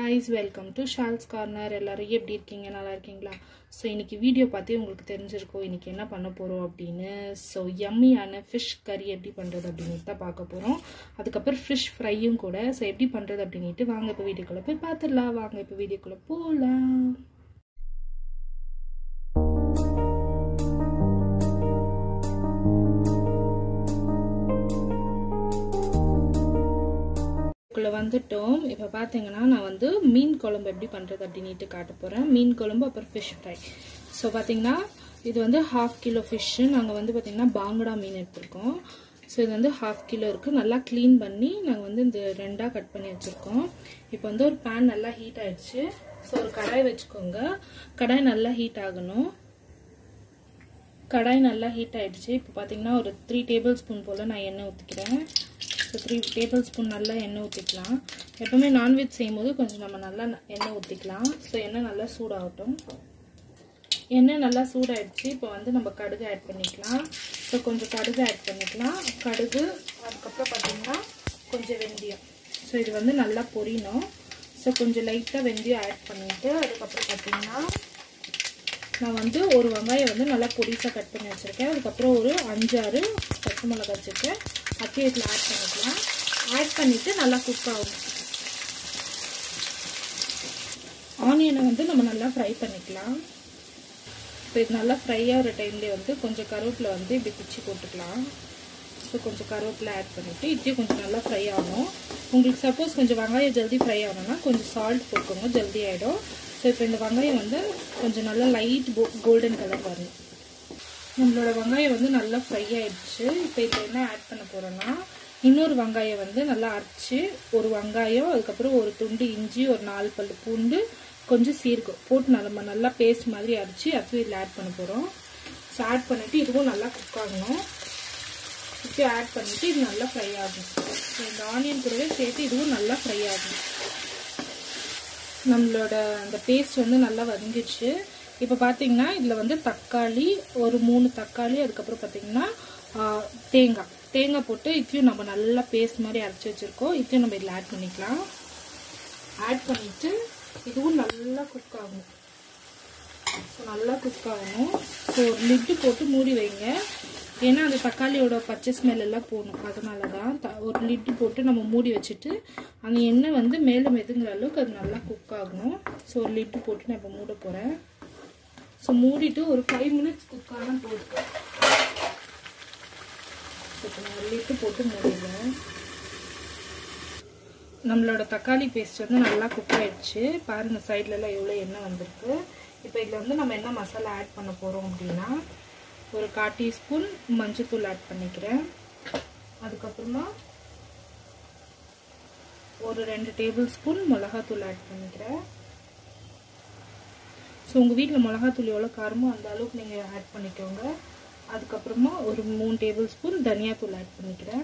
guys, welcome to Shal's Corner. எல்லாரும் எப்படி இருக்கீங்க? நல்லா இருக்கீங்களா? சோ இன்னைக்கு வீடியோ பார்த்து உங்களுக்கு தெரிஞ்சிருக்கும் இன்னைக்கு என்ன பண்ண போறோம் அப்படினு. சோ யம்மியான fish curry எப்படி பண்றது அப்படினு தான் பார்க்க போறோம். அதுக்கு அப்புறம் fish fryயும் கூட. சோ எப்படி பண்றது அப்படினிட்டு வாங்க இப்ப வீடியோக்குள்ள போய் பார்த்துடலாம். வாங்க இப்ப வீடியோக்குள்ள போலாம். வந்துட்டோம். இப்போ பாத்தீங்கன்னா நான் வந்து மீன் குழம்பு எப்படி பண்றது அப்படினிட்டு காட்ட போறேன். மீன் குழம்பு அப்புறம் fish fry. சோ பாத்தீங்கன்னா இது வந்து 1/2 கிலோ fish. நாங்க வந்து பாத்தீங்கன்னா பாங்கடா மீன் எடுத்துறோம். சோ இது வந்து 1/2 கிலோ இருக்கு. நல்லா க்ளீன் பண்ணி நாங்க வந்து இந்த ரெண்டா கட் பண்ணி வச்சிருக்கோம். இப்போ வந்து ஒரு pan நல்லா ஹீட் ஆயிடுச்சு. சோ ஒரு கடாய் வெச்சுக்கோங்க. கடாய் நல்லா ஹீட் ஆகணும். கடாய் நல்லா ஹீட் ஆயிடுச்சு. இப்போ பாத்தீங்கன்னா ஒரு 3 டேபிள்ஸ்பூன் போல நான் எண்ணெய் ஊத்திக்கிறேன். So 3 டேபிள்ஸ்பூன் நல்லா எண்ணெய் ஊத்திக்கலாம். எப்பவுமே நான்வெஜ் செய்யும்போது கொஞ்சம் நம்ம நல்லா எண்ணெய் ஊத்திக்கலாம். சோ எண்ணெய் நல்லா சூடாகட்டும். எண்ணெய் நல்லா சூடாயிடுச்சு. இப்போ வந்து நம்ம கடுகு ஆட் பண்ணிக்கலாம். சோ கொஞ்சம் கடுகு ஆட் பண்ணிக்கலாம். கடுகு அதுக்கு அப்புறம் பாத்தீங்கன்னா கொஞ்சம் வெந்தயம். சோ இது வந்து நல்லா பொரியணும். சோ கொஞ்சம் லைட்டா வெந்தயம் ஆட் பண்ணிட்டு அதுக்கு அப்புறம் பாத்தீங்கன்னா நான் வந்து ஒரு வெங்காயம் வந்து நல்லா பொடிசா கட் பண்ணி வச்சிருக்கேன். அதுக்கு அப்புறம் ஒரு 5-6 பச்சை மிளகாய் வச்சிருக்கேன். அப்படியே இதில் ஆட் பண்ணிக்கலாம். ஆட் பண்ணிட்டு நல்லா குக் ஆகும். ஆனியனை வந்து நம்ம நல்லா ஃப்ரை பண்ணிக்கலாம். இப்போ இது நல்லா ஃப்ரை ஆகிற டைம்லேயே வந்து கொஞ்சம் கருவேப்பிலை வந்து இப்படி பிச்சு போட்டுக்கலாம். ஸோ கொஞ்சம் கருவேப்பிலை ஆட் பண்ணிவிட்டு இப்படியே கொஞ்சம் நல்லா ஃப்ரை ஆகும். உங்களுக்கு சப்போஸ் கொஞ்சம் வெங்காயம் ஜல்தி ஃப்ரை ஆகணும்னா கொஞ்சம் சால்ட் போட்டுக்கோங்க, ஜல்தி ஆகிடும். ஸோ இப்போ இந்த வெங்காயம் வந்து கொஞ்சம் நல்லா லைட் கோல்டன் கலர் வரணும். நம்மளோட வெங்காயம் வந்து நல்லா ஃப்ரை ஆயிடுச்சு. இப்போ இதில் என்ன ஆட் பண்ண போகிறோன்னா இன்னொரு வெங்காயம் வந்து நல்லா அரைச்சி ஒரு வெங்காயம் அதுக்கப்புறம் ஒரு துண்டு இஞ்சி ஒரு 4 பல்லு பூண்டு கொஞ்சம் சீரகம் போட்டு நம்ம நல்லா பேஸ்ட் மாதிரி அரைச்சி அதுவும் இதில் ஆட் பண்ண போகிறோம். ஸோ ஆட் பண்ணிவிட்டு இதுவும் நல்லா குக் ஆகணும். இப்போ ஆட் பண்ணிவிட்டு இது நல்லா ஃப்ரை ஆகும். ஸோ இந்த ஆனியன் கூடவே சேர்த்து இதுவும் நல்லா ஃப்ரை ஆகும். நம்மளோட அந்த பேஸ்ட் வந்து நல்லா வதங்கிடுச்சு. இப்போ பார்த்தீங்கன்னா இதில் வந்து தக்காளி ஒரு 3 தக்காளி அதுக்கப்புறம் பார்த்தீங்கன்னா தேங்காய் போட்டு இதையும் நம்ம நல்லா பேஸ்ட் மாதிரி அரைச்சி வச்சுருக்கோம். இதையும் நம்ம இதில் ஆட் பண்ணிக்கலாம். ஆட் பண்ணிவிட்டு இதுவும் நல்லா குக் ஆகும். ஸோ நல்லா குக் ஆகணும். ஸோ ஒரு லிட்டு போட்டு மூடி வைங்க. ஏன்னா அந்த தக்காளியோட பச்சை ஸ்மெல் எல்லாம் போகணும். அதனால தான் ஒரு லிட்டு போட்டு நம்ம மூடி வச்சுட்டு அந்த எண்ணெய் வந்து மேலே மெதுங்கிற அளவுக்கு அது நல்லா குக் ஆகணும். ஸோ ஒரு லிட்டு போட்டு நான் இப்போ மூட போகிறேன். ஸோ மூடிட்டு ஒரு 5 மினிட்ஸ் குக் ஆனால் போதும். இப்போ நான் லிட்டு போட்டு மூடிடுவேன். நம்மளோட தக்காளி பேஸ்ட் வந்து நல்லா குக் ஆயிடுச்சு. பாருங்கள் சைட்லலாம் எவ்வளோ எண்ணெய் வந்திருக்கு. இப்போ இதில் வந்து நம்ம என்ன மசாலா ஆட் பண்ண போகிறோம் அப்படின்னா ஒரு 1/4 டீஸ்பூன் மஞ்சள்தூள் ஆட் பண்ணிக்கிறேன். அதுக்கப்புறமா ஒரு 2 டேபிள் ஸ்பூன் மிளகாத்தூள் ஆட் பண்ணிக்கிறேன். ஸோ உங்கள் வீட்டில் மிளகாத்தூள் எவ்வளோ காரமோ அந்த அளவுக்கு நீங்கள் ஆட் பண்ணிக்கோங்க. அதுக்கப்புறமா ஒரு 3 டேபிள் ஸ்பூன் தனியாத்தூள் ஆட் பண்ணிக்கிறேன்.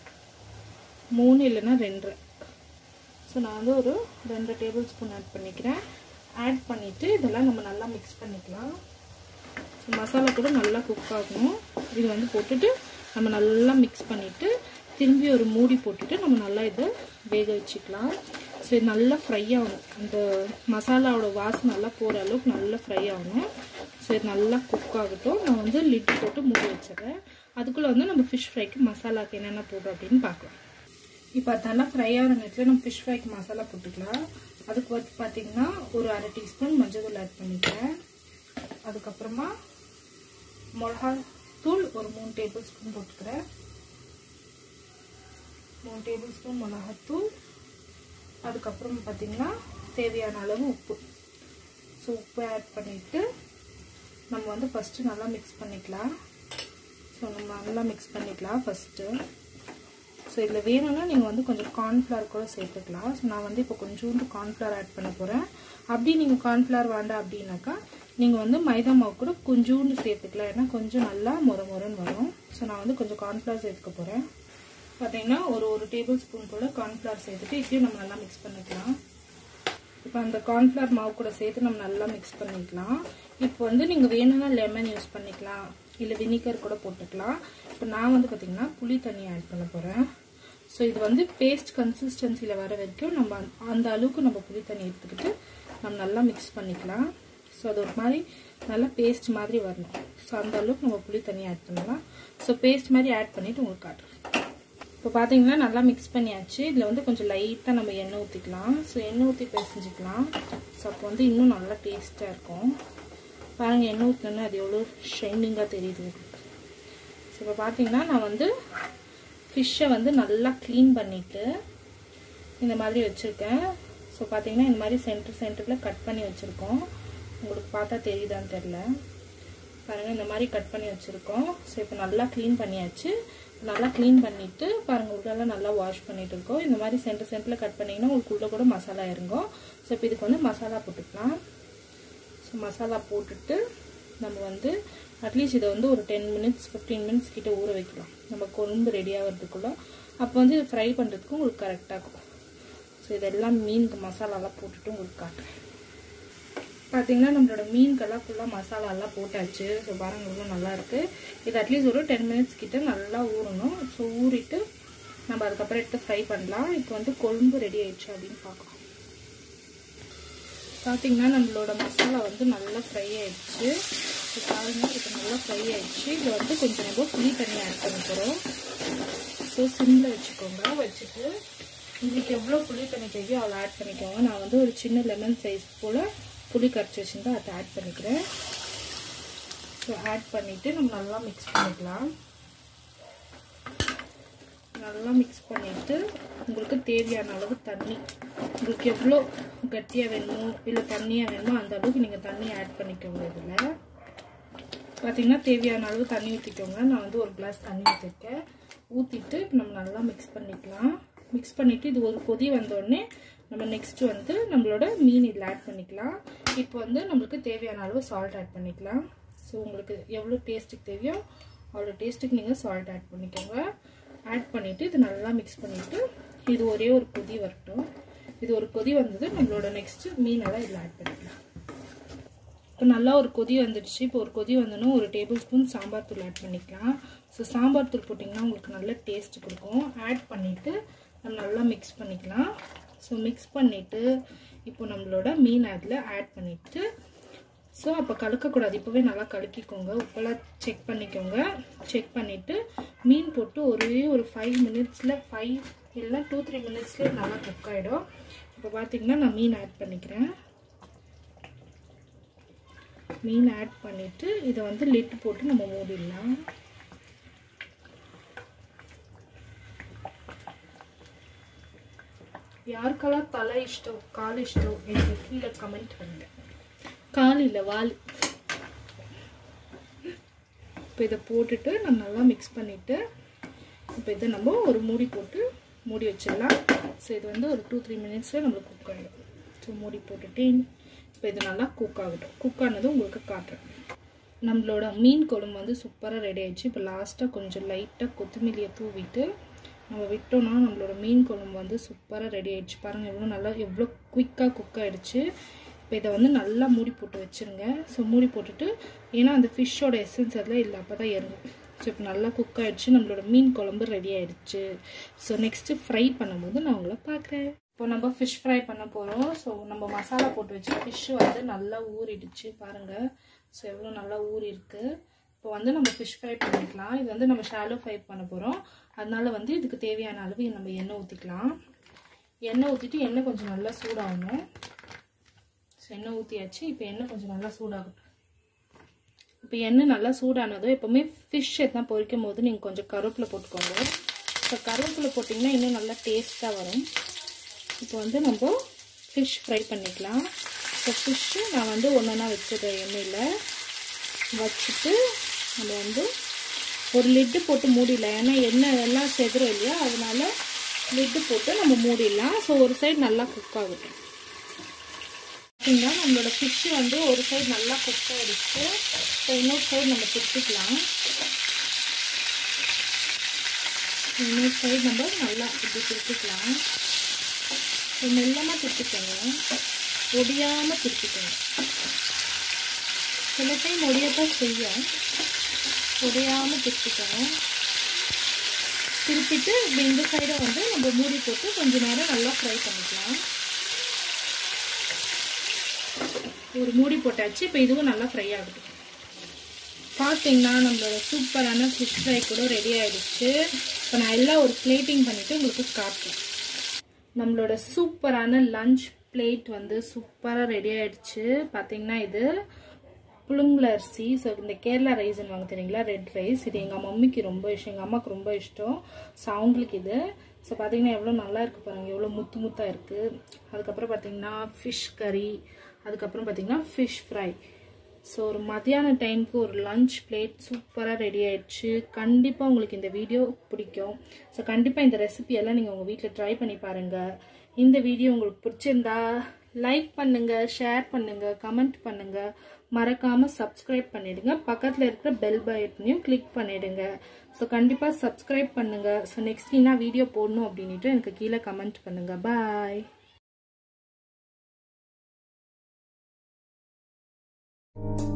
3 இல்லைன்னா 2. ஸோ நான் வந்து ஒரு 2 டேபிள் ஸ்பூன் ஆட் பண்ணிக்கிறேன். ஆட் பண்ணிவிட்டு இதெல்லாம் நம்ம நல்லா மிக்ஸ் பண்ணிக்கலாம். ஸோ மசாலா கூட நல்லா குக் ஆகணும். இது வந்து போட்டுட்டு நம்ம நல்லா மிக்ஸ் பண்ணிவிட்டு திரும்பி ஒரு மூடி போட்டுட்டு நம்ம நல்லா இதை வேக வச்சுக்கலாம். ஸோ இது நல்லா ஃப்ரை ஆகணும். அந்த மசாலாவோட வாசனை நல்லா போகிற அளவுக்கு நல்லா ஃப்ரை ஆகணும். ஸோ இது நல்லா குக் ஆகட்டும். நான் வந்து லிட் போட்டு மூடி வச்சிடறேன். அதுக்குள்ளே வந்து நம்ம ஃபிஷ் ஃப்ரைக்கு மசாலாவுக்கு என்னென்ன போடுறோம் அப்படின்னு பார்க்கலாம். இப்போ அதெல்லாம் ஃப்ரை ஆகிற நேரத்தில் நம்ம ஃபிஷ் ஃப்ரைக்கு மசாலா போட்டுக்கலாம். அதுக்கு வந்து பார்த்திங்கன்னா ஒரு 1/2 டீஸ்பூன் மஞ்சள் ஆட் பண்ணிக்கிறேன். அதுக்கப்புறமா மிளகாத்தூள் ஒரு 3 டேபிள் ஸ்பூன் போட்டுக்கிறேன். 3 டேபிள் ஸ்பூன் மிளகாத்தூள். அதுக்கப்புறம் பார்த்திங்கன்னா தேவையான அளவு உப்பு. ஸோ உப்பு ஆட் பண்ணிவிட்டு நம்ம வந்து ஃபஸ்ட்டு நல்லா மிக்ஸ் பண்ணிக்கலாம். ஸோ நம்ம நல்லா மிக்ஸ் பண்ணிக்கலாம் ஃபஸ்ட்டு. ஸோ இதில் வேணும்னா நீங்கள் வந்து கொஞ்சம் கார்ன்ஃப்ளவர் கூட சேர்த்துக்கலாம். ஸோ நான் வந்து இப்போ கொஞ்சோண்டு கார்ன்ஃப்ளவர் ஆட் பண்ண போகிறேன். அப்படி நீங்கள் கார்ன்ஃப்ளவர் வேண்டாம் அப்படின்னாக்கா நீங்கள் வந்து மைதா மாவு கூட கொஞ்சோண்டு சேர்த்துக்கலாம். ஏன்னா கொஞ்சம் நல்லா மொரன்னு வரும். ஸோ நான் வந்து கொஞ்சம் கார்ன்ஃப்ளவர் சேர்த்துக்க போகிறேன். பார்த்தீங்கன்னா ஒரு டேபிள் ஸ்பூன் போல் கார்ன்ஃப்ளவர் சேர்த்துட்டு இதையும் நம்ம நல்லா மிக்ஸ் பண்ணிக்கலாம். இப்போ அந்த கார்ன்ஃப்ளவர் மாவு கூட சேர்த்து நம்ம நல்லா மிக்ஸ் பண்ணிக்கலாம். இப்போ வந்து நீங்கள் வேணும்னா லெமன் யூஸ் பண்ணிக்கலாம், இல்லை வினிகர் கூட போட்டுக்கலாம். இப்போ நான் வந்து பார்த்தீங்கன்னா புளி தண்ணி ஆட் பண்ண போகிறேன். ஸோ இது வந்து பேஸ்ட் கன்சிஸ்டன்சியில் வர வரைக்கும் நம்ம அந்த அளவுக்கு நம்ம புளி தண்ணி எடுத்துக்கிட்டு நம்ம நல்லா மிக்ஸ் பண்ணிக்கலாம். ஸோ அது ஒரு மாதிரி நல்லா பேஸ்ட் மாதிரி வரணும். ஸோ அந்த அளவுக்கு நம்ம புளி தண்ணி ஆட் பண்ணலாம். ஸோ பேஸ்ட் மாதிரி ஆட் பண்ணிவிட்டு உங்களுக்கு காட்டுறேன். இப்போ பார்த்தீங்கன்னா நல்லா மிக்ஸ் பண்ணியாச்சு. இதில் வந்து கொஞ்சம் லைட்டாக நம்ம எண்ணெய் ஊற்றிக்கலாம். ஸோ எண்ணெய் ஊற்றி பிசைஞ்சிக்கலாம். ஸோ அப்போ வந்து இன்னும் நல்லா டேஸ்ட்டாக இருக்கும். பாருங்கள், எண்ணெய் ஊற்றினோன்னா அது எவ்வளோ ஷைனிங்காக தெரியுது. ஸோ இப்போ பார்த்தீங்கன்னா நான் வந்து ஃபிஷ்ஷை வந்து நல்லா க்ளீன் பண்ணிவிட்டு இந்த மாதிரி வச்சுருக்கேன். ஸோ பார்த்தீங்கன்னா இந்த மாதிரி சென்டரில் கட் பண்ணி வச்சுருக்கோம். உங்களுக்கு பார்த்தா தெரியுதான்னு தெரில. பாருங்கள், இந்த மாதிரி கட் பண்ணி வச்சுருக்கோம். ஸோ இப்போ நல்லா க்ளீன் பண்ணியாச்சு. நல்லா க்ளீன் பண்ணிவிட்டு பாருங்கள், உள்ளெல்லாம் நல்லா வாஷ் பண்ணிகிட்டு இருக்கோம். இந்த மாதிரி சென்டரில் கட் பண்ணிங்கன்னா உங்களுக்கு உள்ளே கூட மசாலா இறங்கும். ஸோ இப்போ இதுக்கு வந்து மசாலா போட்டுக்கலாம். ஸோ மசாலா போட்டுட்டு நம்ம வந்து அட்லீஸ்ட் இதை வந்து ஒரு 10 மினிட்ஸ் 15 மினிட்ஸ் கிட்ட ஊற வைக்கலாம். நம்ம குழம்பு ரெடி ஆகிறதுக்குள்ள அப்போ வந்து இது ஃப்ரை பண்ணுறதுக்கு உங்களுக்கு கரெக்டாக இருக்கும். ஸோ இதெல்லாம் மீனுக்கு மசாலாலாம் போட்டுட்டு உங்களுக்கு காட்டுறேன். பார்த்தீங்கன்னா நம்மளோட மீனுக்கெல்லாம் ஃபுல்லாக மசாலாலாம் போட்டாச்சு. ஸோ பாருங்கள் எவ்வளோ நல்லாயிருக்கு. இது அட்லீஸ்ட் ஒரு 10 மினிட்ஸ் கிட்ட நல்லா ஊறணும். ஸோ ஊறிட்டு நம்ம அதுக்கப்புறம் எடுத்து ஃப்ரை பண்ணலாம். இப்போ வந்து குழம்பு ரெடி ஆயிடுச்சு அப்படின்னு பார்க்கலாம். பார்த்தீங்கன்னா நம்மளோட மசாலா வந்து நல்லா ஃப்ரை ஆயிடுச்சு. ஸோ பாருங்கள், இப்போ நல்லா ஃப்ரை ஆயிடுச்சு. இதில் வந்து கொஞ்சம் நம்ம புளி தண்ணி ஆட் பண்ண போகிறோம். ஸோ சிம்மில் வச்சுக்கோங்க. வச்சுட்டு உங்களுக்கு எவ்வளோ புளி தண்ணி தேவையோ அவ்வளோ ஆட் பண்ணிக்கோங்க. நான் வந்து ஒரு சின்ன லெமன் சைஸ் போல் புளி கரைச்சி வச்சுருந்தா அதை ஆட் பண்ணிக்கிறேன். ஸோ ஆட் பண்ணிவிட்டு நம்ம நல்லா மிக்ஸ் பண்ணிக்கலாம். நல்லா மிக்ஸ் பண்ணிவிட்டு உங்களுக்கு தேவையான அளவு தண்ணி, உங்களுக்கு எவ்வளோ கட்டியாக வேணுமோ இல்லை தண்ணியாக வேணுமோ அந்த அளவுக்கு நீங்கள் தண்ணி ஆட் பண்ணிக்கோங்க. இதில் பார்த்தீங்கன்னா தேவையான அளவு தண்ணி ஊற்றிக்கோங்க. நான் வந்து ஒரு கிளாஸ் தண்ணி ஊற்றிருக்கேன். ஊற்றிட்டு நம்ம நல்லா மிக்ஸ் பண்ணிக்கலாம். மிக்ஸ் பண்ணிவிட்டு இது ஒரு கொதி வந்தோடனே நம்ம நெக்ஸ்ட்டு வந்து நம்மளோட மீன் இதில் ஆட் பண்ணிக்கலாம். இப்போ வந்து நம்மளுக்கு தேவையான அளவு சால்ட் ஆட் பண்ணிக்கலாம். ஸோ உங்களுக்கு எவ்வளோ டேஸ்ட்டுக்கு தேவையோ அவ்வளோ டேஸ்ட்டுக்கு நீங்கள் சால்ட் ஆட் பண்ணிக்கோங்க. ஆட் பண்ணிவிட்டு இது நல்லா மிக்ஸ் பண்ணிவிட்டு இது ஒரே ஒரு கொதி வரட்டும். இது ஒரு கொதி வந்தது நம்மளோட நெக்ஸ்ட்டு மீனெல்லாம் இதில் ஆட் பண்ணிக்கலாம். இப்போ நல்லா ஒரு கொதி வந்துடுச்சு. இப்போ ஒரு கொதி வந்தோன்னா ஒரு டேபிள் ஸ்பூன் சாம்பார் தூள் ஆட் பண்ணிக்கலாம். ஸோ சாம்பார் தூள் போட்டிங்கன்னா உங்களுக்கு நல்ல டேஸ்ட் கொடுக்கும். ஆட் பண்ணிவிட்டு நம்ம நல்லா மிக்ஸ் பண்ணிக்கலாம். ஸோ மிக்ஸ் பண்ணிவிட்டு இப்போ நம்மளோட மீன் அதில் ஆட் பண்ணிவிட்டு ஸோ அப்போ கலக்கக்கூடாது. இப்போவே நல்லா கலக்கிக்கோங்க. உப்பெல்லாம் செக் பண்ணிக்கோங்க. செக் பண்ணிவிட்டு மீன் போட்டு ஒரே ஒரு 5 மினிட்ஸில் 5 இல்லை 2-3 மினிட்ஸ்லேயே நல்லா குக் ஆகிடும். இப்போ பார்த்தீங்கன்னா நான் மீன் ஆட் பண்ணிக்கிறேன். மீன் ஆட் பண்ணிவிட்டு இதை வந்து லிட் போட்டு நம்ம மூடிடலாம். யாருக்கெல்லாம் தலை இஷ்டம் கால் இஷ்டம் எனக்கு கீழே கமெண்ட் பண்ணுங்க. கால் இல்லை வால். இப்போ இதை போட்டுட்டு நம்ம நல்லா மிக்ஸ் பண்ணிவிட்டு இப்போ இதை நம்ம ஒரு மூடி போட்டு மூடி வச்சிடலாம். ஸோ இது வந்து ஒரு 2-3 மினிட்ஸில் நம்மளுக்கு குக் ஆகிடும். ஸோ மூடி போட்டுட்டு இப்போ இது நல்லா குக் ஆகட்டும். குக் ஆனதும் உங்களுக்கு காட்டுறேன். நம்மளோட மீன் குழம்பு வந்து சூப்பராக ரெடி ஆயிடுச்சு. இப்போ லாஸ்ட்டாக கொஞ்சம் லைட்டாக கொத்தமல்லியை தூவிட்டு நம்ம விட்டோம்னா நம்மளோட மீன் குழம்பு வந்து சூப்பராக ரெடி ஆயிடுச்சு. பாருங்கள் எவ்வளோ நல்லா எவ்வளோ குயிக்காக குக் ஆகிடுச்சு. இப்போ இதை வந்து நல்லா மூடி போட்டு வச்சுருங்க. ஸோ மூடி போட்டுட்டு ஏன்னா அந்த ஃபிஷ்ஷோட எசன்ஸ் அதெல்லாம் இல்லை, அப்போ தான் இறங்கும். ஸோ இப்போ நல்லா குக் ஆகிடுச்சு. நம்மளோட மீன் குழம்பு ரெடி ஆகிடுச்சு. ஸோ நெக்ஸ்ட்டு ஃப்ரை பண்ணும்போது நான் உங்களை பார்க்குறேன். இப்போ நம்ம ஃபிஷ் ஃப்ரை பண்ண போகிறோம். ஸோ நம்ம மசாலா போட்டு வச்சு ஃபிஷ்ஷு வந்து நல்லா ஊறிடுச்சு. பாருங்கள், ஸோ எவ்வளோ நல்லா ஊறி இருக்குது. இப்போ வந்து நம்ம ஃபிஷ் ஃப்ரை பண்ணிக்கலாம். இது வந்து நம்ம ஷாலோ ஃப்ரை பண்ண போகிறோம். அதனால வந்து இதுக்கு தேவையான அளவு நம்ம எண்ணெய் ஊற்றிக்கலாம். எண்ணெய் ஊற்றிட்டு எண்ணெய் கொஞ்சம் நல்லா சூடாகணும். ஸோ எண்ணெய் ஊற்றியாச்சு. இப்போ எண்ணெய் கொஞ்சம் நல்லா சூடாகட்டும். இப்போ எண்ணெய் நல்லா சூடானதும் எப்போவுமே ஃபிஷ் எல்லாம் பொரிக்கும் போது நீங்கள் கொஞ்சம் கருவேப்பிலை போட்டுக்கோங்க. இப்போ கருவேப்பிலை போட்டிங்கன்னா இன்னும் நல்லா டேஸ்ட்டாக வரும். இப்போ வந்து நம்ம ஃபிஷ் ஃப்ரை பண்ணிக்கலாம். இப்போ ஃபிஷ்ஷு நான் வந்து ஒன்றா வச்சுடுறேன். எண்ணெயில் வச்சுட்டு நம்ம வந்து ஒரு லிட்டு போட்டு மூடிடலாம். ஏன்னா எண்ணெய் எல்லாம் செதுரும் இல்லையா, அதனால லிட்டு போட்டு நம்ம மூடிடலாம். ஸோ ஒரு சைடு நல்லா குக் ஆகட்டும். பார்த்தீங்கன்னா நம்மளோட ஃபிஷ்ஷு வந்து ஒரு சைடு நல்லா குக் ஆகிடுச்சு. ஸோ இன்னொரு சைடு நம்ம திருப்பிக்கலாம். இன்னொரு சைடு நம்ம நல்லா இப்படி திருப்பிக்கலாம். ஸோ மெல்லமாக திருப்பிக்கோங்க, ஒடியாமல் திருப்பிக்கோங்க. சில டைம் ஒடியத்தான் செய்யும், உடையாமல் திருப்பிக்கணும். திருப்பிட்டு இப்படி இந்த சைடை வந்து நம்ம மூடி போட்டு கொஞ்சம் நேரம் நல்லா ஃப்ரை பண்ணிக்கலாம். ஒரு மூடி போட்டாச்சு. இப்போ இதுவும் நல்லா ஃப்ரை ஆகுது. பார்த்தீங்கன்னா நம்மளோட சூப்பரான ஃபிஷ் ஃப்ரை கூட ரெடி ஆகிடுச்சு. இப்போ நான் எல்லாம் ஒரு பிளேட்டிங் பண்ணிவிட்டு உங்களுக்கு காட்டுறேன். நம்மளோட சூப்பரான லஞ்ச் பிளேட் வந்து சூப்பராக ரெடி ஆகிடுச்சு. பார்த்தீங்கன்னா இது புழுங்கல் அரிசி. ஸோ இந்த கேரளா ரைஸ்ன்னு வாங்க தெரியுங்களா, ரெட் ரைஸ். இது எங்கள் மம்மிக்கு ரொம்ப இஷ்டம், எங்கள் அம்மாவுக்கு ரொம்ப இஷ்டம். ஸோ அவங்களுக்கு இது. ஸோ பார்த்தீங்கன்னா எவ்வளோ நல்லா இருக்குது பாருங்கள், எவ்வளோ முத்து முத்தாக இருக்குது. அதுக்கப்புறம் பார்த்தீங்கன்னா ஃபிஷ் கறி, அதுக்கப்புறம் பார்த்தீங்கன்னா ஃபிஷ் ஃப்ரை. ஸோ ஒரு மதியான டைமுக்கு ஒரு லஞ்ச் பிளேட் சூப்பராக ரெடி ஆயிடுச்சு. கண்டிப்பாக உங்களுக்கு இந்த வீடியோ பிடிக்கும். ஸோ கண்டிப்பாக இந்த ரெசிபியெல்லாம் நீங்கள் உங்கள் வீட்டில் ட்ரை பண்ணி பாருங்கள். இந்த வீடியோ உங்களுக்கு பிடிச்சிருந்தா லைக் பண்ணுங்கள், ஷேர் பண்ணுங்கள், கமெண்ட் பண்ணுங்கள். மறக்காமல் சப்ஸ்கிரைப் பண்ணிவிடுங்க. பக்கத்தில் இருக்கிற பெல் பட்டனையும் கிளிக் பண்ணிவிடுங்க. ஸோ கண்டிப்பாக சப்ஸ்கிரைப் பண்ணுங்கள். ஸோ நெக்ஸ்ட் என்ன வீடியோ போடணும் அப்படின்ட்டு எனக்கு கீழே கமெண்ட் பண்ணுங்கள். பாய்.